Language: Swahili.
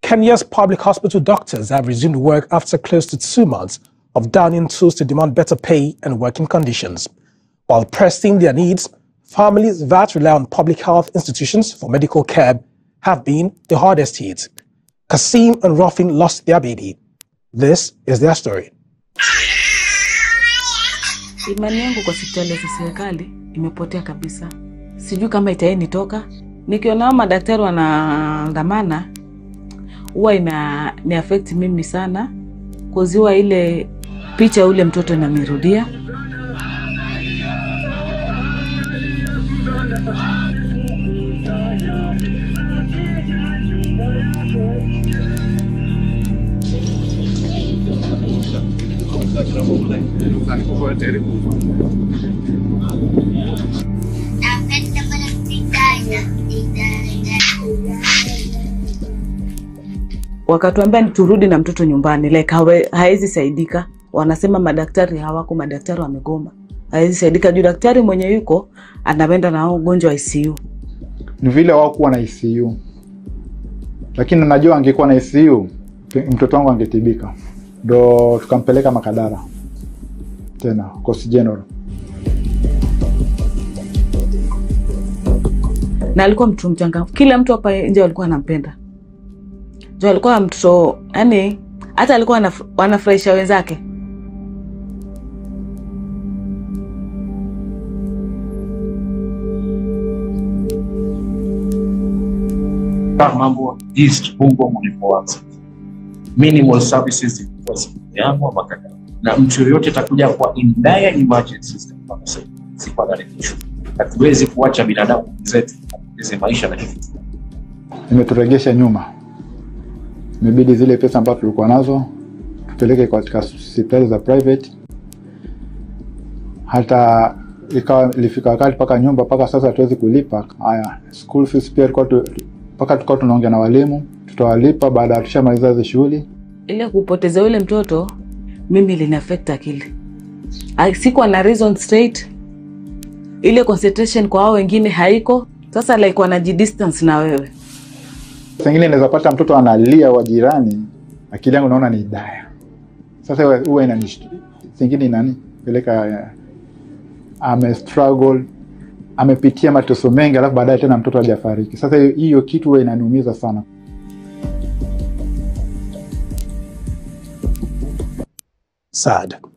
Kenya's public hospital doctors have resumed work after close to 2 months of downing tools to demand better pay and working conditions. While pressing their needs, families that rely on public health institutions for medical care have been the hardest hit. Kassim and Rophine lost their baby. This is their story. Imani yangu kwa hospitali za serikali imepotea kabisa. Sijui kama itaenitoka. Nikiona madaktari wanaandamana huwa ni affect mimi sana. Kuziwa ile picha ule mtoto inanirudia. Wakatuambia turudi na mtoto nyumbani, like haizi saidika. Wanasema madaktari hawako, madaktari wamegoma. Haizi saidika juu daktari mwenye yuko anaenda na ugonjwa wa ICU. Ni vile hawakuwa na ICU. Lakini najua angekuwa na ICU, mtoto wangu angetibika. Ndo tukampeleka Makadara. Tena Coast General. Na alikuwa mtu mchanga. Kila mtu hapa nje alikuwa anampenda. Jo alikuwa mtoto, yani hata alikuwa wanafurahisha wenzake. Mambo East Bungo mlipoanza. Minimal services yangu Makadara. Na mtu yoyote atakuja kwa in dire emergency system kama sasa. Sipata issue. Hatuwezi kuacha binadamu zetu kupoteza maisha na kitu. Imeturegesha nyuma. Imebidi zile pesa ambazo tulikuwa nazo tupeleke katika hospitali za private. Hata ilifika wakati paka nyumba paka sasa hatuwezi kulipa. Haya, school fees pia paka tukao tunaongea na walimu, tutawalipa baada ya tushamaliza hizo shughuli. Ile kupoteza yule mtoto mimi lina affect akili. Sikuwa na reason straight. Ile concentration kwa hao wengine haiko. Sasa like wanajidistance na wewe. Sengine naweza pata mtoto analia wa jirani, akili yangu naona ni daya. Sasa huwa inanishtua. Sengine nani? Peleka struggle, amepitia mateso mengi alafu baadaye tena mtoto hajafariki. Sasa hiyo kitu huwa inaniumiza sana. Sad.